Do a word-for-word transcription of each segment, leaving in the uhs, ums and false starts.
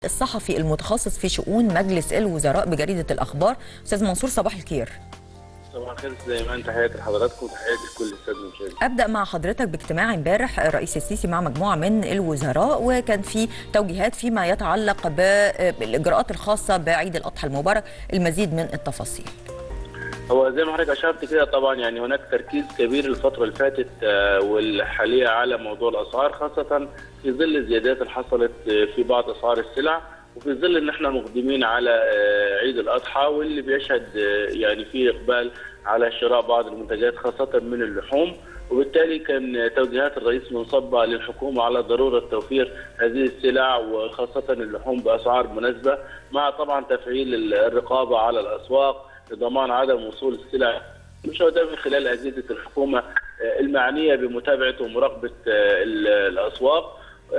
الصحفي المتخصص في شؤون مجلس الوزراء بجريدة الأخبار، أستاذ منصور، صباح الخير. صباح الخير زي ما انت، تحياتي لحضراتكم وتحياتي لكل الساده المشاهدين. أبدأ مع حضرتك باجتماع امبارح الرئيس السيسي مع مجموعة من الوزراء، وكان في توجيهات فيما يتعلق بالإجراءات الخاصة بعيد الأضحى المبارك. المزيد من التفاصيل. هو زي ما حضرتك اشرت كده، طبعا يعني هناك تركيز كبير الفتره اللي فاتت والحاليه على موضوع الاسعار، خاصه في ظل الزيادات اللي حصلت في بعض اسعار السلع، وفي ظل ان احنا مقدمين على عيد الاضحى واللي بيشهد يعني فيه اقبال على شراء بعض المنتجات خاصه من اللحوم، وبالتالي كان توجيهات الرئيس منصبه للحكومه على ضروره توفير هذه السلع وخاصه اللحوم باسعار مناسبه، مع طبعا تفعيل الرقابه على الاسواق لضمان عدم وصول السلع المشاهده من خلال اجهزه الحكومه المعنيه بمتابعه ومراقبه الاسواق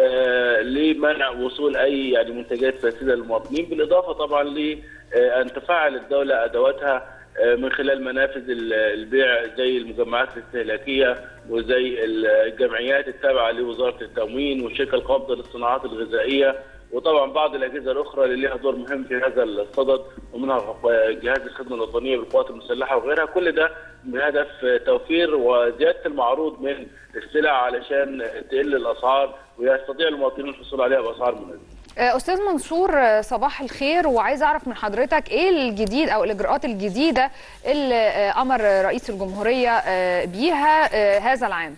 لمنع وصول اي يعني منتجات فاسده للمواطنين، بالاضافه طبعا لان تفعل الدوله ادواتها من خلال منافذ البيع زي المجمعات الاستهلاكيه وزي الجمعيات التابعه لوزاره التموين والشركه القابضه للصناعات الغذائيه، وطبعا بعض الاجهزه الاخرى اللي لها دور مهم في هذا الصدد، ومنها جهاز الخدمه الوطنيه بالقوات المسلحه وغيرها. كل ده بهدف توفير وزياده المعروض من السلع علشان تقل الاسعار ويستطيع المواطنين الحصول عليها باسعار مناسبه. أستاذ منصور، صباح الخير، وعايز أعرف من حضرتك إيه الجديد أو الإجراءات الجديدة اللي أمر رئيس الجمهورية بيها هذا العام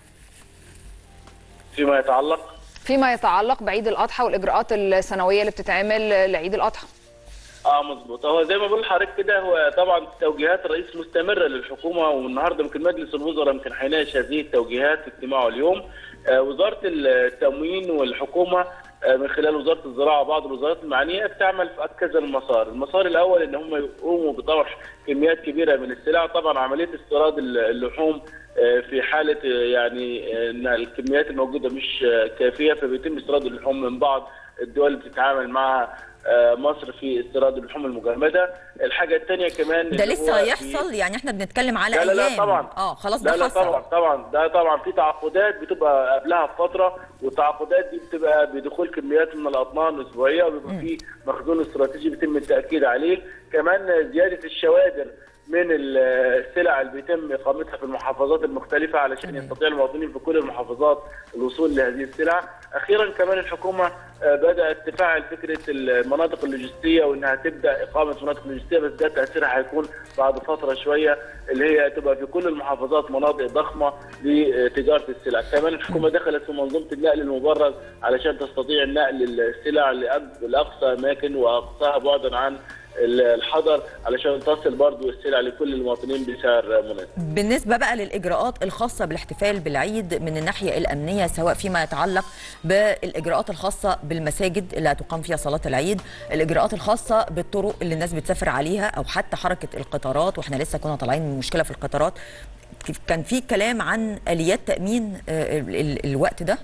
فيما يتعلق فيما يتعلق بعيد الأضحى والإجراءات السنوية اللي بتتعمل لعيد الأضحى. اه مظبوط. هو زي ما بقول لحضرتك كده، هو طبعا توجيهات الرئيس مستمره للحكومه، والنهارده يمكن مجلس الوزراء يمكن هيناقش هذه التوجيهات في اجتماعه اليوم. آه وزاره التموين والحكومه آه من خلال وزاره الزراعه وبعض الوزارات المعنيه بتعمل في كذا المسار. المسار الاول ان هم يقوموا بطرح كميات كبيره من السلع، طبعا عمليه استيراد اللحوم في حاله يعني ان الكميات الموجوده مش كافيه، فبيتم استيراد اللحوم من بعض الدول اللي بتتعامل معها مصر في استيراد اللحوم المجمده. الحاجه الثانيه كمان ده لسه هيحصل، يعني احنا بنتكلم على لا ايام. لا لا طبعا اه خلاص لا ده لا حصل. طبعا طبعا ده طبعا في تعاقدات بتبقى قبلها بفتره، والتعاقدات دي بتبقى بدخول كميات من الاطنان اسبوعيه، وبيبقى في مخزون استراتيجي بيتم التاكيد عليه. كمان زياده الشوادر من السلع اللي بيتم اقامتها في المحافظات المختلفه علشان يستطيع المواطنين في كل المحافظات الوصول لهذه السلع. اخيرا كمان الحكومه بدات تفعل فكره المناطق اللوجستيه، وانها تبدا اقامه مناطق لوجستيه، بس ده تاثيرها هيكون بعد فتره شويه، اللي هي تبقى في كل المحافظات مناطق ضخمه لتجاره السلع. كمان الحكومه دخلت في منظومه النقل المبرر علشان تستطيع نقل السلع لاقصى اماكن واقصاها بعدا عن الحظر علشان تصل برضو السلع لكل المواطنين بسعر مناسب. بالنسبه بقى للاجراءات الخاصه بالاحتفال بالعيد من الناحيه الامنيه، سواء فيما يتعلق بالاجراءات الخاصه بالمساجد اللي هتقام فيها صلاه العيد، الاجراءات الخاصه بالطرق اللي الناس بتسافر عليها، او حتى حركه القطارات، واحنا لسه كنا طالعين من مشكله في القطارات، كان في كلام عن اليات تامين الوقت ده؟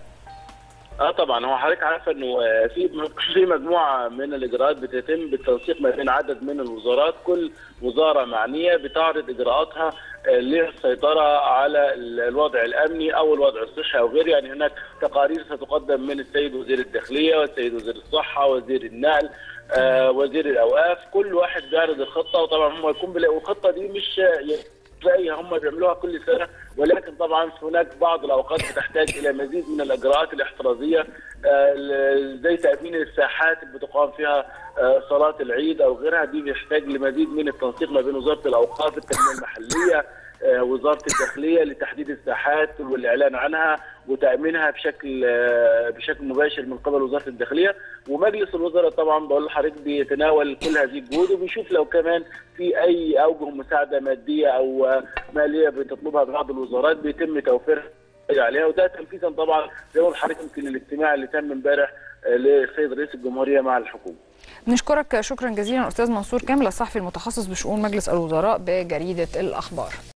اه طبعا. هو حضرتك عارفه انه في في مجموعه من الاجراءات بتتم بالتنسيق ما بين عدد من الوزارات، كل وزاره معنيه بتعرض اجراءاتها للسيطره على الوضع الامني او الوضع الصحي او غيره. يعني هناك تقارير ستقدم من السيد وزير الداخليه والسيد وزير الصحه وزير النقل آه وزير الاوقاف، كل واحد بيعرض الخطه، وطبعا هم يكون بيلاقوا الخطه دي مش زي هم بيعملوها كل سنه، ولكن طبعا هناك بعض الاوقات بتحتاج الى مزيد من الاجراءات الاحترازيه زي تامين الساحات اللي بتقام فيها صلاه العيد او غيرها. دي بيحتاج لمزيد من التنسيق ما بين وزاره الاوقاف، التنميه المحليه، وزاره الداخليه لتحديد الساحات والاعلان عنها وتامينها بشكل بشكل مباشر من قبل وزاره الداخليه. ومجلس الوزراء طبعا بقول لحضرتك بيتناول كل هذه الجهود، وبيشوف لو كمان في اي اوجه مساعده ماديه او ماليه بتطلبها بعض الوزارات بيتم توفيرها عليها، وده تنفيذا طبعا زي ما حضرتك يمكن الاجتماع اللي تم امبارح للسيد رئيس الجمهوريه مع الحكومه. نشكرك شكرا جزيلا استاذ منصور كامل، الصحفي المتخصص بشؤون مجلس الوزراء بجريده الاخبار.